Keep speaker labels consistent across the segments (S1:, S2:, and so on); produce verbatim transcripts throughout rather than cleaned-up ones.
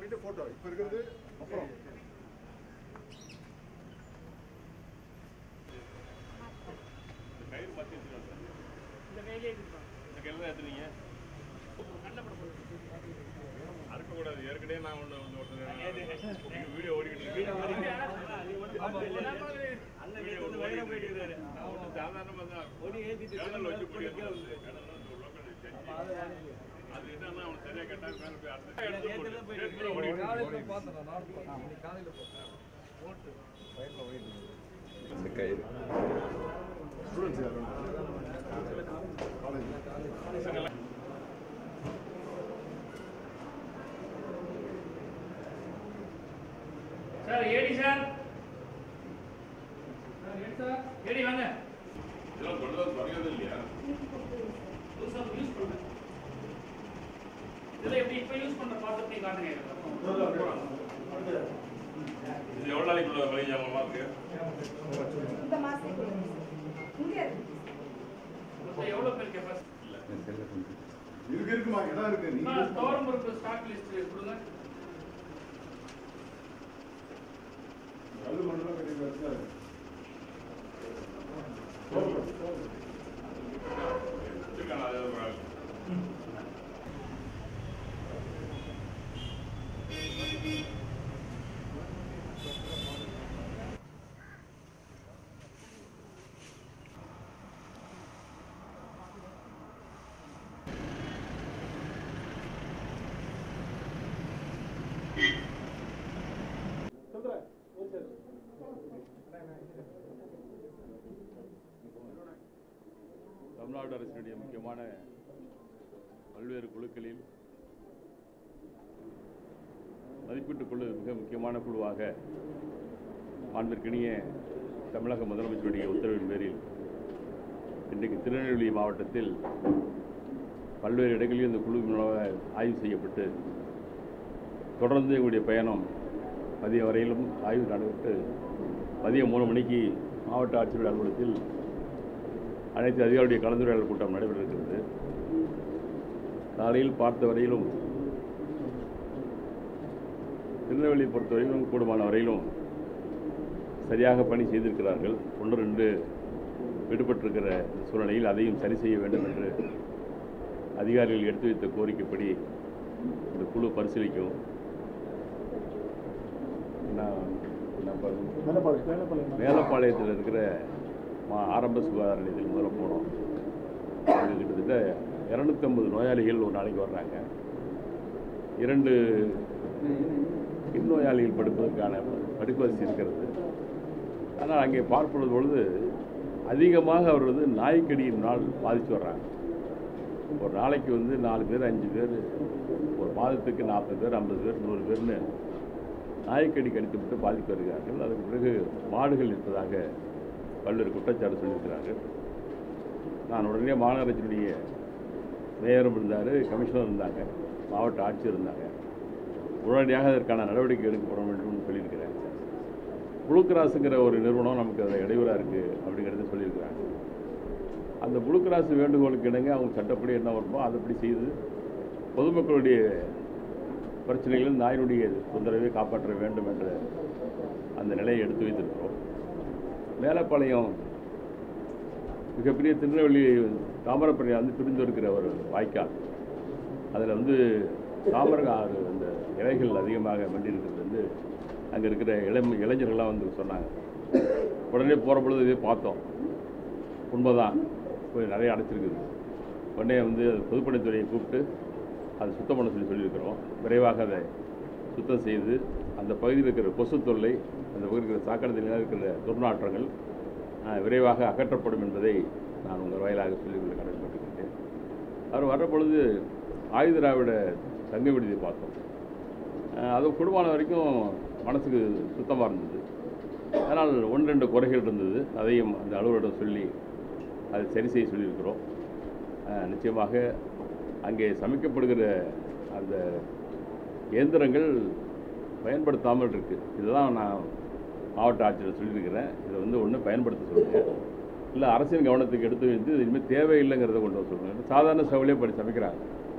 S1: பண்ணிட்டு போட்டோ இப்போ இருக்கிறது அப்புறம்
S2: கயிறு மாற்றி வச்சுருக்காங்க இந்த கையிலே இருப்பாங்க இந்த கையில் தான் எடுத்துனீங்க அறுக்கக்கூடாது ஏற்கனவே நான் ஒன்று வந்து ஒருத்தர் எங்கள் வீடியோ ஓடிக்கிட்டு இருக்கேன் நான் ஒன்று சாதாரணமாக தான் கடலில் வச்சு பிடிக்கிறது அது என்னன்னா அவன் சரியாக கேட்டால்
S3: இந்த கயிறு
S4: sir AD sir sir AD வாங்க
S2: இதெல்லாம் சொல்றது குறையாது இல்லையா
S4: யூஸ் பண்ணுங்க இதெல்லாம் எப்படி இப்போ யூஸ் பண்ணுற பாத்திரத்தை காட்டுங்க
S2: இது எவ்வளோ நாளைக்கு உள்ள விளைஞ்சாங்களா இருக்கு
S5: இந்த மாசத்துக்கு இங்க
S4: எவ்வளோ பேர் கெப்பாசிட்டி
S1: இருக்கு இருக்குமா இடம் இருக்கு நீங்க
S4: தோரம் பொறுப்பு ஸ்டாக் லிஸ்ட் கொடுங்க
S1: அது மண்டலம் கட்டி வச்சாரு
S2: தமிழ்நாடு அரசினுடைய முக்கியமான பல்வேறு குழுக்களில் மதிப்பீட்டுக் குழு மிக முக்கியமான குழுவாக மாண்பிற்கினிய தமிழக முதலமைச்சருடைய உத்தரவின் பேரில் இன்றைக்கு திருநெல்வேலி மாவட்டத்தில் பல்வேறு இடங்களில் இந்த குழு மூலமாக ஆய்வு செய்யப்பட்டு தொடர்ந்து எங்களுடைய பயணம் மதிய வரையிலும் ஆய்வு நடைபெற்று மதியம் மூணு மணிக்கு மாவட்ட ஆட்சியர் அலுவலகத்தில் அனைத்து அதிகாரிகளுடைய கலந்துரையாடல் கூட்டம் நடைபெற இருக்கிறது. காலையில் பார்த்த வரையிலும் திருநெல்வேலியை பொறுத்தவரையிலும் கூடுமான வரையிலும் சரியாக பணி செய்திருக்கிறார்கள். ஒன்று ரெண்டு விடுபட்டிருக்கிற சூழ்நிலையில் அதையும் சரி செய்ய வேண்டும் என்று அதிகாரிகள் எடுத்து வைத்த கோரிக்கைப்படி இந்த குழு பரிசீலிக்கும். மேலப்பாளையத்தில் இருக்கிற மா ஆரம்ப சுகாதார நிலையத்தில் முதல்ல போனோம். அங்கே கிட்டத்தட்ட இரநூத்தி ஐம்பது நோயாளிகள் ஒரு நாளைக்கு வர்றாங்க. இரண்டு இந்நோயாளிகள் படுப்பதற்கான படுக்க வசதி இருக்கிறது. ஆனால் அங்கே பார்ப்பது பொழுது அதிகமாக அவர் வந்து நாய்க்கடியினால் பாதித்து வர்றாங்க. ஒரு நாளைக்கு வந்து நாலு பேர் அஞ்சு பேர், ஒரு மாதத்துக்கு நாற்பது பேர் ஐம்பது பேர் நூறு பேர்னு நாய்க்கடி கடித்துவிட்டு பாதித்து வருகிறார்கள். அதுக்கு பிறகு மாடுகள் இருப்பதாக பல்வேறு குற்றச்சாட்டு சொல்லியிருக்கிறார்கள். நான் உடனே மாநகராட்சியினுடைய மேயரும் இருந்தார், கமிஷனர் இருந்தாங்க, மாவட்ட ஆட்சியர் இருந்தாங்க. உடனடியாக அதற்கான நடவடிக்கை எடுக்கப்பட வேண்டும் சொல்லியிருக்கிறேன். ப்ளூ கிராஸுங்கிற ஒரு நிறுவனம் நமக்கு அதில் இடையூறாக இருக்குது அப்படிங்கிறத சொல்லியிருக்கிறாங்க. அந்த ப்ளூ கிராஸ் வேண்டுகோளுக்கு இணங்க அவங்க சட்டப்படி என்ன வருமோ அதைப்படி செய்து பொதுமக்களுடைய பிரச்சனைகளில் நாயினுடைய தொந்தரவை காப்பாற்ற வேண்டும் என்ற அந்த நிலையை எடுத்து வைத்திருக்கிறோம். மேலப்பாளையம் மிகப்பெரிய திருநெல்வேலி தாமிரபரணி வந்து பிரிந்து இருக்கிற ஒரு வாய்க்கால். அதில் வந்து தாமர ஆறு அந்த இலைகள் அதிகமாக மண்டியிருக்கிறது வந்து அங்கே இருக்கிற இளம் இளைஞர்கள்லாம் வந்து சொன்னாங்க. உடனே போகிற பொழுது இதே பார்த்தோம். உண்மைதான், போய் நிறைய அடைச்சிருக்குது. உடனே வந்து பொதுப்பணித்துறையை கூப்பிட்டு அதை சுத்தம் பண்ண சொல்லி சொல்லியிருக்கிறோம். விரைவாக அதை சுத்தம் செய்து அந்த பகுதியில் இருக்கிற கொசு தொல்லை, அந்த பகுதியில் இருக்கிற சாக்கடையில் இருக்கிற துர்நாற்றங்கள் விரைவாக அகற்றப்படும் என்பதை நான் உங்கள் வாயிலாக சொல்லிக்கொள்ள கடமைப்பட்டிருக்கிறேன். அவர் வர்ற பொழுது ஆயுதராவிட தங்க விடுதியை பார்த்தோம். அது குடும்பமான வரைக்கும் மனசுக்கு சுத்தமாக இருந்தது. ஆனால் ஒன்று ரெண்டு குறைகள் இருந்தது. அதையும் அந்த அலுவலரிடம் சொல்லி அதை சரி செய்ய சொல்லியிருக்கிறோம். நிச்சயமாக அங்கே சமைக்கப்படுகிற அந்த இயந்திரங்கள் பயன்படுத்தாமல் இருக்குது. இதுதான் நான் மாவட்ட ஆட்சியர் சொல்லியிருக்கிறேன். இதை வந்து ஒன்று பயன்படுத்த சொல்லுங்கள், இல்லை அரசின் கவனத்துக்கு எடுத்து வைத்து இனிமேல் தேவையில்லைங்கிறத கொண்டு வர சொல்லுங்கள். சாதாரண சவுளியே படி சமைக்கிறாங்க.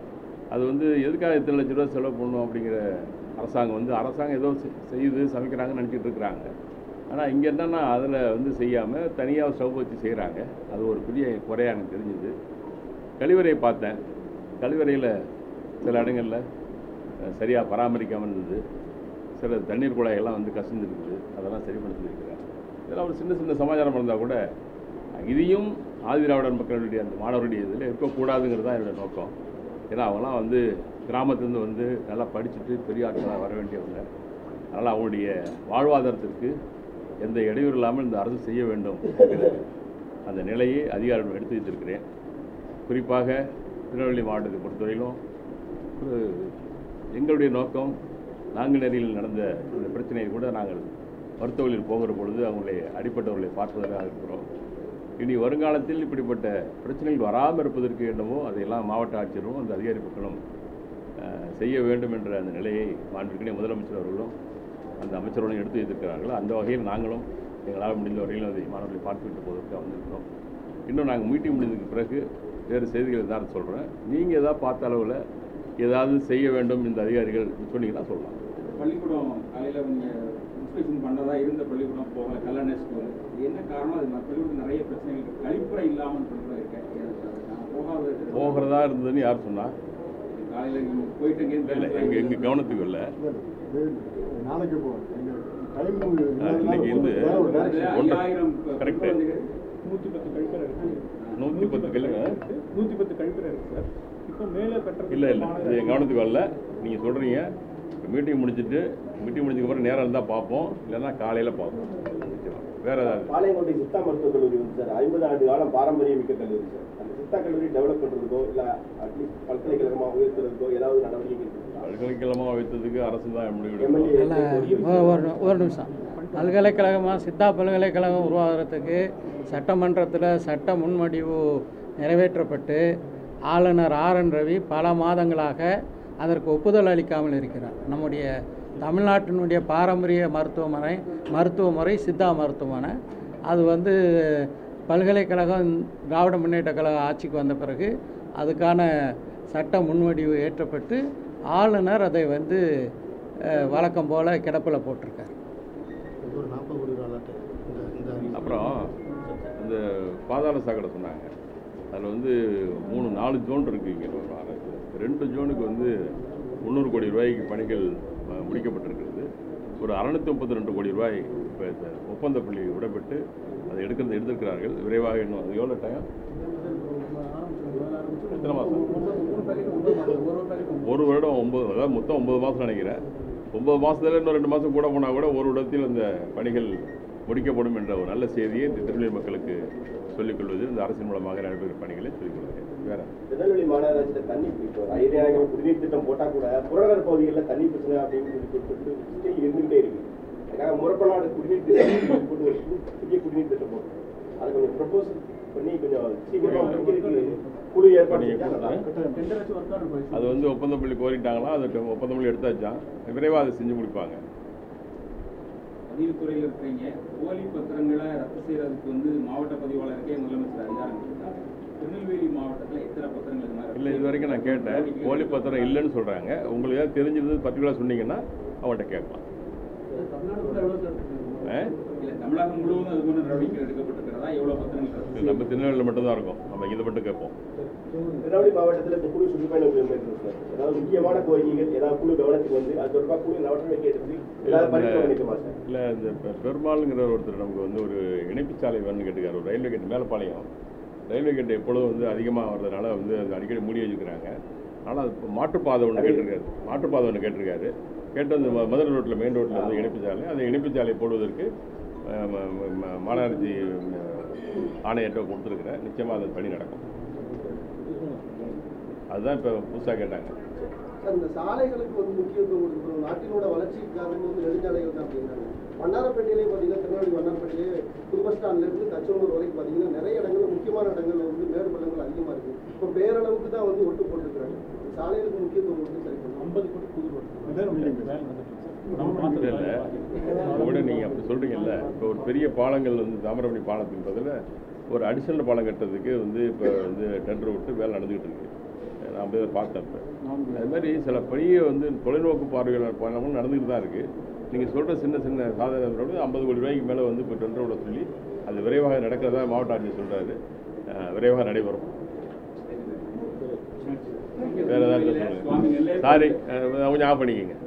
S2: அது வந்து எதுக்காக எத்தனை லட்ச ரூபா செலவு பண்ணணும் அப்படிங்கிற அரசாங்கம் வந்து அரசாங்கம் ஏதோ செய்யுது சமைக்கிறாங்கன்னு நினச்சிட்டு இருக்கிறாங்க. ஆனால் இங்கே என்னென்னா அதில் வந்து செய்யாமல் தனியாக ஸ்டவ் வச்சு செய்கிறாங்க. அது ஒரு பெரிய குறையாக எனக்கு தெரிஞ்சுது. கழிவறையை பார்த்தேன். கழிவறையில் சில இடங்களில் சரியாக பராமரிக்காமல் இருந்தது. சில தண்ணீர் குழாயெல்லாம் வந்து கசிந்துருக்குது. அதெல்லாம் சரி பண்ணி சொல்லியிருக்கிறேன். இதெல்லாம் ஒரு சின்ன சின்ன சமாச்சாரம் இருந்தால் கூட இதையும் ஆதிதிராவிடர் மக்களுடைய அந்த மாணவருடைய இதில் இருக்கக்கூடாதுங்கிறது தான் என்னுடைய நோக்கம். ஏன்னா அவங்களாம் வந்து கிராமத்துலேருந்து வந்து நல்லா படிச்சுட்டு பெரிய ஆட்களாக வர வேண்டியவங்க. அதனால் அவங்களுடைய வாழ்வாதாரத்திற்கு எந்த இடையூறு இல்லாமல் இந்த அரசு செய்ய வேண்டும் என்கிற அந்த நிலையை அதிகாரிகள் எடுத்து வைத்திருக்கிறேன். குறிப்பாக திருநெல்வேலி மாவட்டத்தை பொறுத்தவரையிலும் எங்களுடைய நோக்கம் நாங்குநேரியில் நடந்த இந்த பிரச்சனையை கூட நாங்கள் மருத்துவர்களில் போகிற பொழுது அவங்களுடைய அடிப்பட்டவர்களை பார்ப்பதாக இருக்கிறோம். இனி வருங்காலத்தில் இப்படிப்பட்ட பிரச்சனைகள் வராமல் இருப்பதற்கு என்னவோ அதையெல்லாம் மாவட்ட ஆட்சியரும் அந்த அதிகாரி மக்களும் செய்ய வேண்டும் என்ற அந்த நிலையை மாண்புமிகு முதலமைச்சர் அவர்களும் அந்த அமைச்சர்களும் எடுத்து வைத்திருக்கிறார்கள். அந்த வகையில் நாங்களும் எங்களால் முடிந்த வரையிலும் அதை மாணவர்களை பார்த்துவிட்டு போவதற்காக வந்திருக்கிறோம். இன்னும் நாங்கள் மீட்டிங் முடிந்ததுக்கு பிறகு வேறு செய்திகள் தான் சொல்கிறேன். நீங்கள் எதாவது பார்த்த அளவில் ஏதாவது செய்ய வேண்டும் இந்த அதிகாரிகள் சொன்னீங்கன்னா சொல்லலாம்.
S3: பள்ளிக்கூடம் காலையில் நீங்கள் இன்ஸ்பெக்ஷன் பண்ணுறதா இருந்த பள்ளிக்கூடம் போகல கல்யாண ஸ்கூல் என்ன காரணம்? அது பள்ளிக்கூடம் நிறைய பிரச்சனைகள் கழிப்பறை இல்லாமல் பண்ணுறதா இருக்கேன் போகாத
S2: போகிறதா இருந்ததுன்னு யார் சொன்னால்?
S3: காலையில் நீங்கள் போயிட்டு
S2: இல்லை எங்கள் எங்கள் கவனத்துக்கு இல்லை.
S1: நாளைக்கு
S2: இன்னைக்கு வந்து
S3: ஐயாயிரம்
S2: கரெக்டு
S6: நூற்றி பத்து கழிப்பறை இருக்கு.
S2: நூற்றி பத்து கழிவு
S6: நூற்றி பத்து கழிப்பறை இருக்கு சார். இப்போ மேலே கட்டுறது
S2: இல்லை இல்லை இது என் கவனத்துக்கு வரல. நீங்கள் சொல்கிறீங்க மீட்டிங் முடிச்சுட்டு மீட்டிங் முடிஞ்சதுக்கப்புறம் நேரம் இருந்தால் பார்ப்போம், இல்லைன்னா காலையில் பார்ப்போம். வேறு ஏதாவது
S7: பாளையங்கோட்டை சித்தா மருத்துவக் கல்லூரி வந்து சார் ஐம்பது ஆண்டு காலம் பாரம்பரியம் மிக்க கல்லூரி சார். அந்த சித்தா கல்லூரி டெவலப் பண்ணுறதுக்கோ இல்லை அட்லீஸ்ட் பல்கலைக்கழகமாக உயர்த்துறதுக்கோ ஏதாவது நடவடிக்கை
S2: பல்கலைக்கழகமாக வைத்ததுக்கு அரசு தான் முடிவு.
S8: ஒரு ஒரு நிமிஷம். பல்கலைக்கழகமாக சித்தா பல்கலைக்கழகம் உருவாகிறதுக்கு சட்டமன்றத்தில் சட்ட முன்வடிவு நிறைவேற்றப்பட்டு ஆளுநர் ஆர் என் ரவி பல மாதங்களாக அதற்கு ஒப்புதல் அளிக்காமல் இருக்கிறார். நம்முடைய தமிழ்நாட்டினுடைய பாரம்பரிய மருத்துவமனை மருத்துவ முறை சித்தா மருத்துவமனை அது வந்து பல்கலைக்கழகம் திராவிட முன்னேற்ற கழக ஆட்சிக்கு வந்த பிறகு அதுக்கான சட்ட முன்வடிவு ஏற்றப்பட்டு ஆளுநர் அதை வந்து வழக்கம் போல் கிடப்பில் போட்டிருக்கார்.
S2: அப்புறம் இந்த பாதாள சாக்கடை சொன்னாங்க. அதில் வந்து மூணு நாலு ஜோன் இருக்குது. இங்கே ரெண்டு ஜோனுக்கு வந்து முந்நூறு கோடி ரூபாய்க்கு பணிகள் முடிக்கப்பட்டிருக்கிறது. ஒரு அறுநூற்றி முப்பத்தி ரெண்டு கோடி ரூபாய் இப்போ ஒப்பந்த புள்ளி விடப்பட்டு அதை எடுக்கிறது எடுத்திருக்கிறார்கள். விரைவாக இன்னும் அது எவ்வளோ டைம்? எத்தனை மாதம்? ஒரு வருடம் ஒம்பது, அதாவது மொத்தம் ஒம்பது மாதம் நினைக்கிறேன். ஒம்பது மாதத்துல இன்னும் ரெண்டு மாதம் கூட போனால் கூட ஒரு இடத்தில் அந்த பணிகள் முடிக்கப்படும் என்ற ஒரு நல்ல செய்தியை இந்த திருநெல்வேலி மக்களுக்கு சொல்லிக்கொள்வது இந்த அரசின் மூலமாக நடைபெறும் பணிகளை சொல்லிக் கொள்கிறேன். வேற
S7: திருநெல்வேலி மாநகராட்சியில் தண்ணி ஐயாயிரம் குடிநீர் திட்டம் போட்டால் கூட புறநகர் பகுதிகளில் தண்ணி பிரச்சனை அப்படின்னு சொல்லி சொல்லிட்டு இருந்துகிட்டே இருக்கு. அதுக்காக முறப்பநாடு குடிநீர் திட்டம் போட்டு ஒரு புதிய குடிநீர் திட்டம் போட்டு அதை கொஞ்சம் ப்ரப்போசல் பண்ணி கொஞ்சம் சீக்கிரமாக குழு ஏற்பாடு.
S2: அது வந்து ஒப்பந்த புள்ளி கோரிட்டாங்களா? அது ஒப்பந்த புள்ளி எடுத்தாச்சான். விரைவாக அதை செஞ்சு முடிப்பாங்க.
S3: பதிவுத்துறையில் இருக்கிறீங்க. போலி பத்திரங்களை ரத்து செய்யறதுக்கு வந்து மாவட்ட பதிவாளருக்கே முதலமைச்சர் அதிகாரம் கொடுத்தாங்க. திருநெல்வேலி மாவட்டத்தில் எத்தனை பத்திரங்கள் இது மாதிரி?
S2: இல்லை, இது வரைக்கும் நான் கேட்டேன். போலி பத்திரம் இல்லைன்னு சொல்கிறாங்க. உங்களுக்கு ஏதாவது தெரிஞ்சிருந்தது பர்டிகுலராக சொன்னீங்கன்னா அவங்கள்ட்ட கேட்கலாம்.
S3: இல்லை, தமிழகம் முழுவதும் அது போன்ற நடவடிக்கை எடுக்கப்பட்டிருக்கிறதா? எவ்வளோ பத்திரங்கள்?
S2: நம்ம திருநெல்வேலியில் மட்டும்தான் இருக்கும். நம்ம இதை மட்டும் கேட்போம்.
S7: திருநெல்வேலி மாவட்டத்தில் இப்போ குழு சுற்றுப்பயணம் மேற்கொள்ளும் சார். ஏதாவது முக்கியமான கோரிக்கைகள் ஏதாவது குழு கவனத்துக்கு வந்து அது தொடர்பாக குழு நடவடிக்கை எடுத்து ஏதாவது பரிந்துரை நிற்குமா சார்?
S2: இல்லை, இந்த பெருமாளுங்கிற ஒருத்தர் நமக்கு வந்து ஒரு இணைப்புச்சாலை வேணும்னு கேட்டுக்காரு. ஒரு ரயில்வே கேட்டு மேலப்பாளையம் ரயில்வே கேட்டு எப்பொழுதும் வந்து அதிகமாக வர்றதுனால வந்து அது அடிக்கடி மூடி வச்சுக்கிறாங்க. ஆனால் அது மாற்றுப்பாதை ஒன்று கேட்டிருக்காரு. மாற்றுப்பாதை ஒன்று கேட்டிருக்காரு. கேட்டு அந்த மதுரை ரோட்டில் மெயின் ரோட்டில் வந்து இணைப்புச்சாலை அந்த இணைப்புச்சாலை போடுவதற்கு மாநகராட்சி ஆணையத்தை கொடுத்துருக்குறேன். நிச்சயமாக அது பணி நடக்கும். அதுதான் இப்போ புதுசாக கேட்டாங்க.
S9: சார், இந்த சாலைகளுக்கு வந்து முக்கியத்துவம் கொடுக்கணும். நாட்டினோட வளர்ச்சிக்காக வந்து நெடுஞ்சாலைகள் தான் அப்படின்னாங்க. வண்ணாரப்பேட்டையிலே பார்த்தீங்கன்னா திருநெல்வேலி வண்ணாரப்பேட்டையிலே புது பஸ் ஸ்டாண்ட்லேருந்து தச்சனூர் வரைக்கும் பார்த்தீங்கன்னா நிறைய இடங்களில் முக்கியமான இடங்களில் வந்து மேடு பள்ளங்கள் அதிகமாக இருக்குது. இப்போ பேரளவுக்கு தான் வந்து ஒட்டு போட்டுருக்குறாங்க. சாலைகளுக்கு முக்கியத்துவம் கொடுத்து சரி பண்ணணும். ஐம்பது கோடி புது ரோடு
S2: இல்லை கூட நீங்கள் அப்படி சொல்கிறீங்கல்ல. இப்போ ஒரு பெரிய பாலங்கள் வந்து தாமிரபரணி பாலத்துன்றதில் ஒரு அடிஷனல் பாலம் கட்டுறதுக்கு வந்து இப்போ வந்து டெண்டர் விட்டு வேலை நடந்துக்கிட்டு இருக்கு. நான் போய் பார்த்தேன். இப்போ அது மாதிரி சில பணியை வந்து தொலைநோக்கு பார்வையாளர் பயணமும் நடந்துக்கிட்டு தான் இருக்குது. நீங்கள் சொல்கிற சின்ன சின்ன சாதனை ஐம்பது கோடி ரூபாய்க்கு மேலே வந்து இப்போ டெண்டர் விட சொல்லி அது விரைவாக நடக்கிறதா மாவட்ட ஆட்சியர் சொல்கிறாரு. விரைவாக நடைபெறும். வேறு ஏதாவது சொல்லுங்கள். சாரி கொஞ்சம் ஆஃப் பண்ணிக்கோங்க.